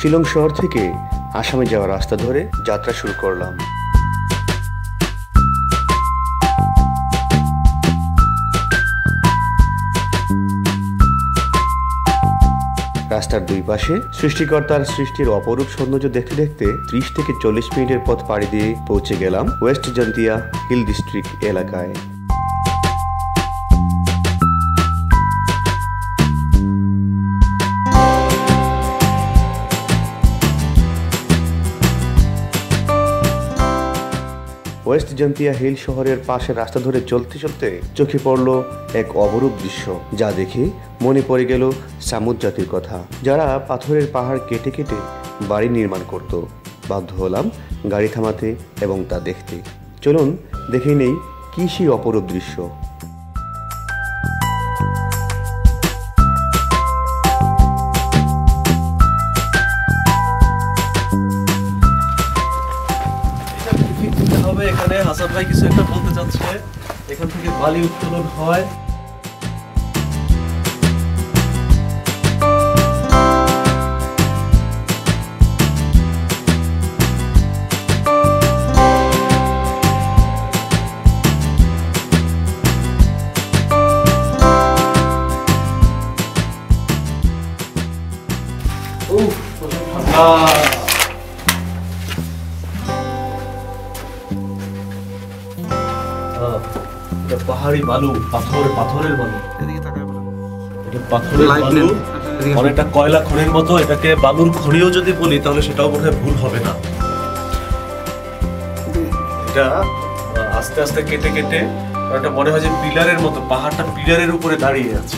শিলং শহর থেকে আসামে যাওয়ার রাস্তা ধরে যাত্রা শুরু করলাম। রাস্তার দুই পাশে সৃষ্টিকর্তার সৃষ্টির অপরূপ সৌন্দর্য দেখতে দেখতে 30 থেকে 40 মিনিটের পথ পাড়ি দিয়ে পৌঁছে গেলাম ওয়েস্ট জন্তিয়া হিল ডিস্ট্রিক্ট এলাকায়। ওয়েস্ট জন্তিয়া হিল শহরের পাশে রাস্তা ধরে চলতে চলতে চোখে পড়ল এক অপরূপ দৃশ্য, যা দেখে মনে পড়ে গেল সামুদ জাতির কথা, যারা পাথরের পাহাড় কেটে কেটে বাড়ি নির্মাণ করত। বাধ্য হলাম গাড়ি থামাতে এবং তা দেখতে। চলুন দেখে নেই কি সেই অপরূপ দৃশ্য। এখানে হাসান ভাই কিছু একটা বলতে চাচ্ছে। এখান থেকে বালি উত্তোলন হয়। পাহাড়ি বালু, পাথরের বালু, পাথরের বালু, অনেকটা কয়লা খনির মতো। এটাকে বালুর খনিও যদি বলি তাহলে সেটাও বোধহয় ভুল হবে না। এটা আস্তে আস্তে কেটে কেটে এটা মনে হয় যে পিলারের মতো, পাহাড়টা পিলারের উপরে দাঁড়িয়ে আছে।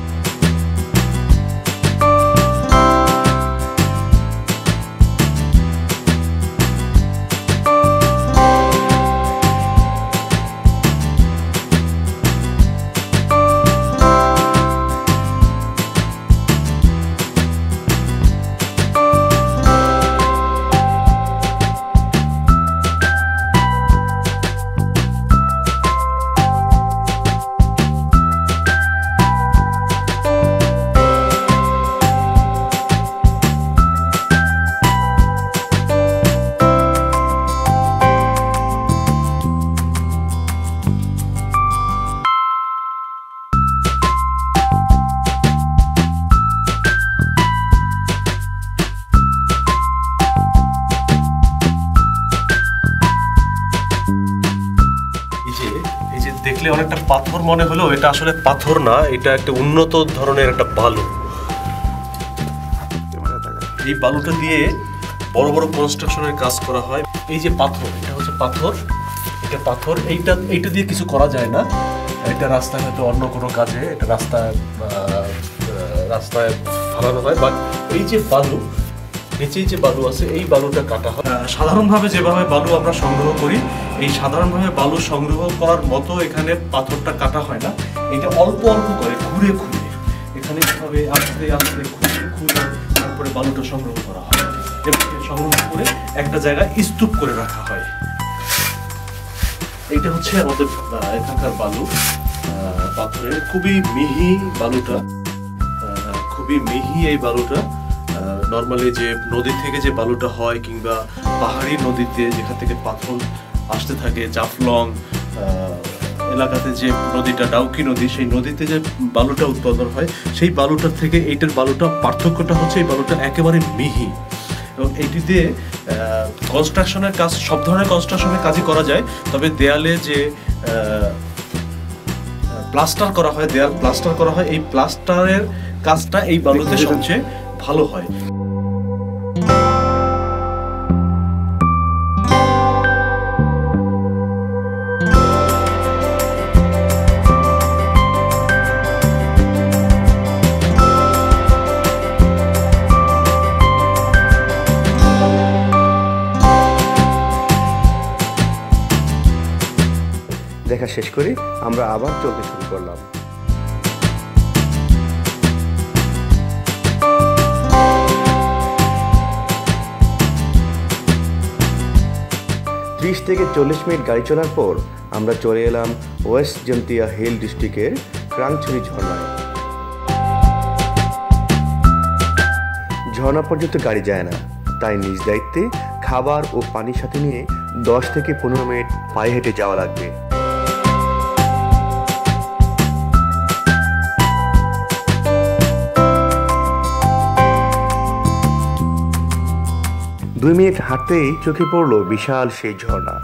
দেখলে অনেকটা পাথর মনে হলো, এটা আসলে পাথর না, এটা একটা উন্নত ধরনের একটা বালু। এই বালুটা দিয়ে বড় বড় কনস্ট্রাকশনের কাজ করা হয়। এই যে পাথর, এটা হচ্ছে পাথর, এটা পাথর, এইটা দিয়ে কিছু করা যায় না। এটা রাস্তায় হয়তো অন্য কোনো কাজে এটা রাস্তায় ফালানো হয়। বাট এই যে বালু, নিচেই যে বালু আছে, এই বালুটা কাটা হয়। সাধারণভাবে যেভাবে বালু আমরা সংগ্রহ করি, এই সাধারণভাবে বালু সংগ্রহ করার মতো এখানে পাথরটা কাটা হয় না। এটা অল্প অল্প করে ঘুরে ঘুরে এখানে এভাবে আস্তে আস্তে ঘুরে ঘুরে তারপরে বালুটা সংগ্রহ করা হয়। সংগ্রহ করে একটা জায়গায় স্তূপ করে রাখা হয়। এইটা হচ্ছে আমাদের এখানকার বালু, পাথরের খুবই মিহি বালুটা, খুবই মিহি এই বালুটা। নর্মালি যে নদী থেকে যে বালুটা হয় কিংবা পাহাড়ি নদীতে যেখান থেকে পাথর আসতে থাকে, জাফলং এলাকাতে যে নদীটা ডাউকি নদী, সেই নদীতে যে বালুটা উৎপাদন হয়, সেই বালুটার থেকে এইটার বালুটা পার্থক্যটা হচ্ছে এই বালুটা একেবারে মিহি। এবং এইটি দিয়ে কনস্ট্রাকশনের কাজ, সব ধরনের কনস্ট্রাকশনের কাজই করা যায়। তবে দেয়ালে যে প্লাস্টার করা হয়, দেয়াল প্লাস্টার করা হয়, এই প্লাস্টারের কাজটা এই বালুতে সবচেয়ে ভালো হয়। দেখা শেষ করে আমরা আবার চলতে শুরু করলাম। 30 থেকে 40 মিনিট গাড়ি চলার পর আমরা চলে এলাম ওয়েস্ট জন্তিয়া হিল ডিস্ট্রিক্টের ক্রাংছড়ি ঝর্ণায়। ঝর্ণা পর্যন্ত গাড়ি যায় না, তাই নিজ দায়িত্বে খাবার ও পানির সাথে নিয়ে 10 থেকে 15 মিনিট পায়ে হেঁটে যাওয়া লাগবে। দুই মিনিট হাঁটতেই চোখে পড়লো বিশাল সেই ঝর্ণা।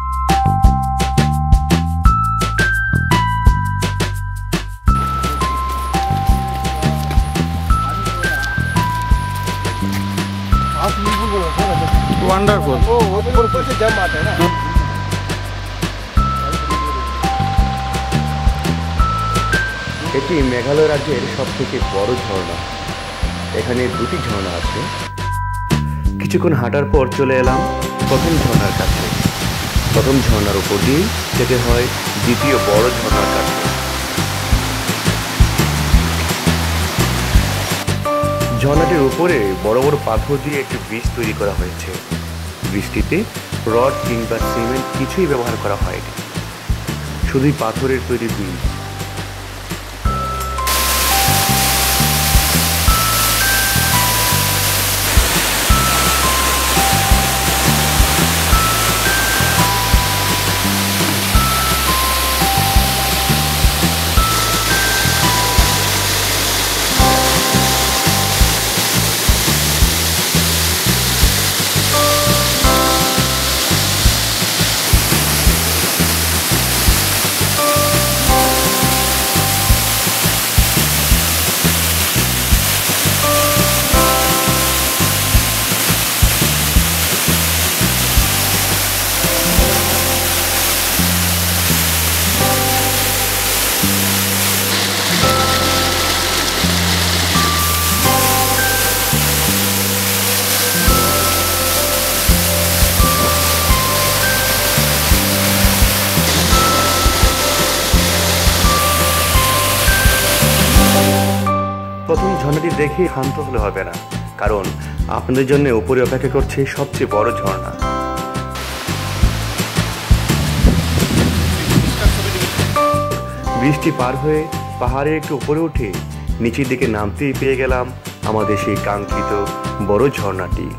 वंडरफुल। এটি মেঘালয় রাজ্যের সব থেকে বড় ঝর্ণা। এখানে দুটি ঝর্ণা আছে। কিছুক্ষণ হাঁটার পর চলে এলাম প্রথম ঝর্ণার কাছে। প্রথম ঝর্ণার উপর দিয়ে যেতে হয় দ্বিতীয় বড় ঝর্ণার কাছে। ঝর্ণাটির উপরে বড় বড় পাথর দিয়ে একটি ব্রিজ তৈরি করা হয়েছে। ব্রিজটিতে রড কিংবা সিমেন্ট কিছুই ব্যবহার করা হয়নি, শুধুই পাথরের তৈরি ব্রিজ। প্রথম ঝর্ণাটি দেখে শান্ত হলে হবে না, কারণ আপনাদের জন্য উপরে অপেক্ষা করছে সবচেয়ে বড় ঝর্ণা। বৃষ্টি পার হয়ে পাহাড়ে একটু উপরে উঠে নিচের দিকে নামতেই পেয়ে গেলাম আমাদের সেই কাঙ্ক্ষিত বড় ঝর্ণাটি।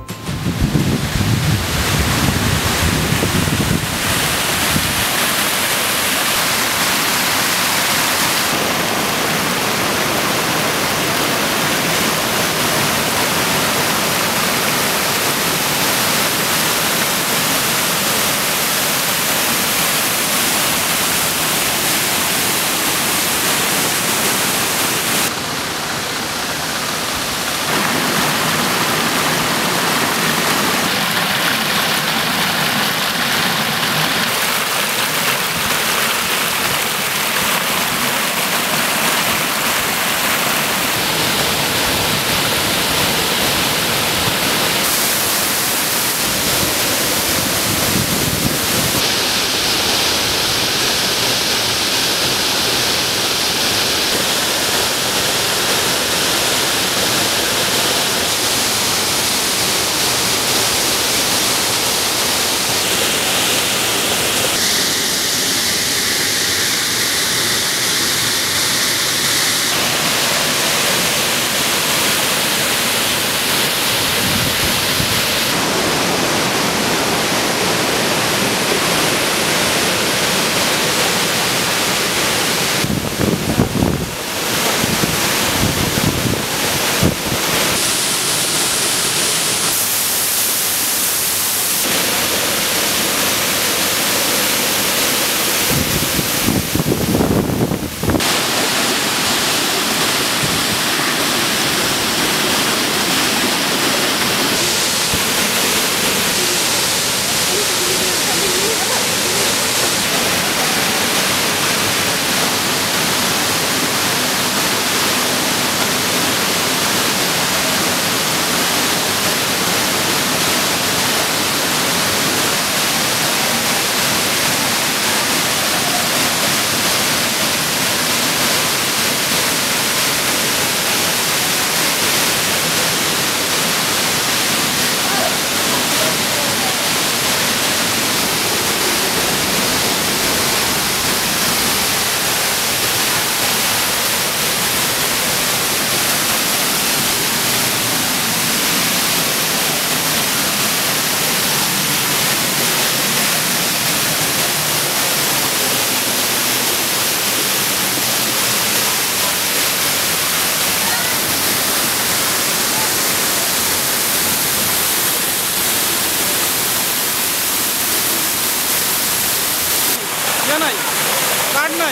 নাই।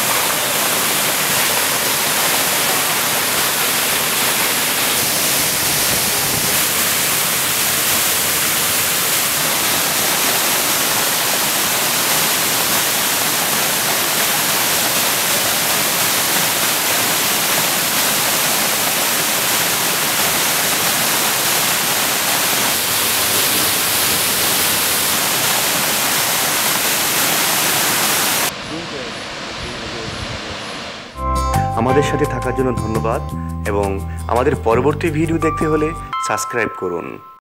আমাদের সাথে থাকার জন্য ধন্যবাদ এবং আমাদের পরবর্তী ভিডিও দেখতে হলে সাবস্ক্রাইব করুন।